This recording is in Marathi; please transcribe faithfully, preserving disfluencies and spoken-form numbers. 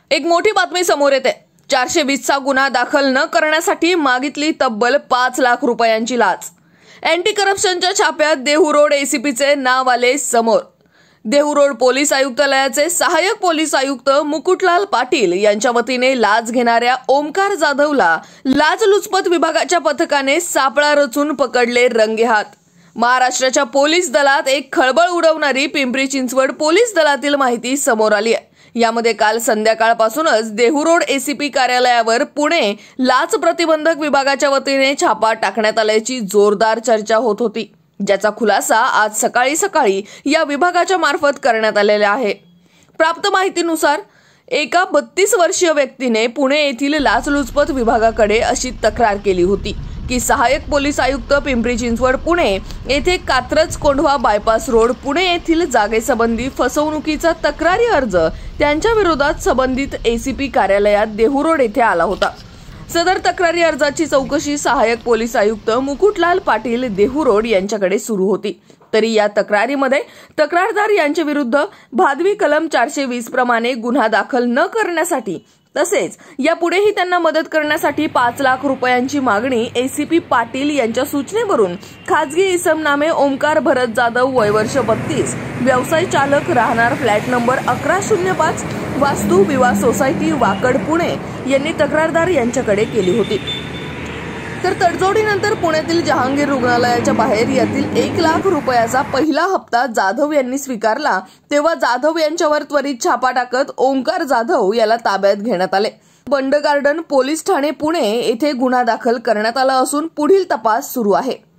एक मोठी बातमी समोर येते। चारशे वीस चा गुन्हा दाखल न करण्यासाठी मागितली तब्बल पाच लाख रुपयांची लाच। अँटी करप्शनच्या छाप्यात देहू एसीपीचे नाव आले समोर। देहू रोड पोलीस आयुक्तालयाचे सहाय्यक पोलीस आयुक्त मुकुटलाल पाटील यांच्या वतीने लाच घेणाऱ्या ओमकार जाधवला लाचलुचपत विभागाच्या पथकाने सापळा रचून पकडले रंगेहात। महाराष्ट्राच्या पोलीस दलात एक खळबळ उडवणारी पिंपरी चिंचवड पोलीस दलातील माहिती समोर आली आहे। यामध्ये काल संध्याकाळपासूनच देहू रोड एसीपी कार्यालयावर पुणे लाच प्रतिबंधक विभागाच्या वतीने छापा टाकण्यात आल्याची जोरदार चर्चा होत होती, ज्याचा खुलासा आज सकाळी सकाळी या विभागाच्या मार्फत करण्यात आलेला आहे। प्राप्त माहितीनुसार एका बत्तीस वर्षीय व्यक्तीने पुणे येथील लाचलुचपत विभागाकडे अशी तक्रार केली होती की सहाय्यक पोलीस आयुक्त पिंपरी चिंचवड पुणे येथे कात्रज कोंढवा बायपास रोड पुणे येथील जागेसंबंधी फसवणुकीचा तक्रारी अर्ज त्यांच्या विरोधात संबंधित एसीपी कार्यालयात देहू रोड येथे आला होता। सदर तक्रारी अर्जाची चौकशी सहाय्यक पोलीस आयुक्त मुकुटलाल पाटील देहू रोड यांच्याकडे सुरू होती। तरी या तक्रारीमध्ये तक्रारदार यांच्या विरुद्ध भादवी कलम चारशे वीस प्रमाणे गुन्हा दाखल न करण्यासाठी तसेच यापुढेही त्यांना मदत करण्यासाठी पाच लाख रुपयांची मागणी एसीपी पाटील यांच्या सूचनेवरून खाजगी इसम नामे ओमकार भरत जाधव वय वर्ष बत्तीस व्यवसाय चालक राहणार फ्लॅट नंबर अकरा शून्य पाच वास्तू विवा सोसायटी वाकड पुणे यांनी तक्रारदार यांच्याकडे केली होती। तर तडजोडीनंतर पुण्यातील जहांगीर रुग्णालयाच्या बाहेर यातील एक लाख रुपयाचा पहिला हप्ता जाधव यांनी स्वीकारला, तेव्हा जाधव यांच्यावर त्वरित छापा टाकत ओमकार जाधव याला ताब्यात घेण्यात आले। बंड गार्डन पोलीस ठाणे पुणे येथे गुन्हा दाखल करण्यात आला असून पुढील तपास सुरू आहे।